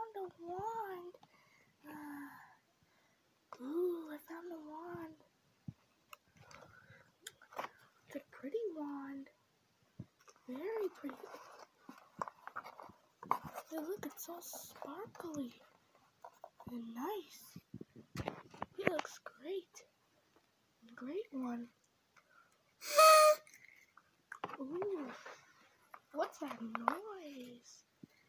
found a wand. Ooh, I found the wand. It's a pretty wand. Very pretty. Hey, look, it's all sparkly and nice. It looks great. Great one. Ooh, what's that noise?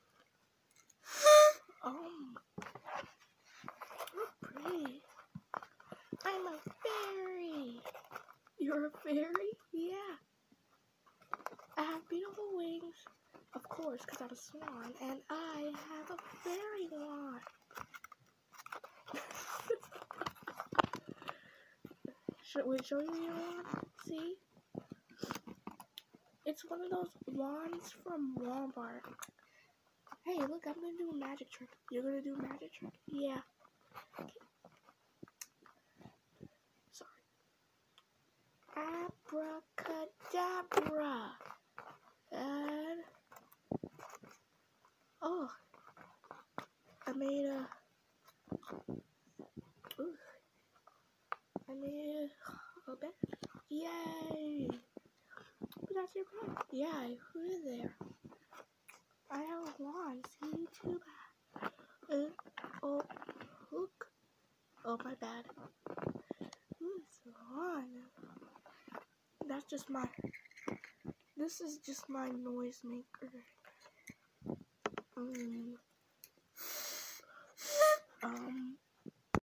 You're pretty. I'm a fairy. You're a fairy? Yeah. I have beautiful wings, of course, because I'm a swan, and I have a fairy wand. Should we show you your wand? See? It's one of those wands from Walmart. Hey, look, I'm gonna do a magic trick. You're gonna do a magic trick? Yeah. Okay. Sorry. Abracadabra. And oh, I made a bed. Yay! But that's your bed. Yeah, who's there? I have a wand. See you too. Oh, look. Oh, my bad. Who's the wand? That's just my. This is just my noise maker.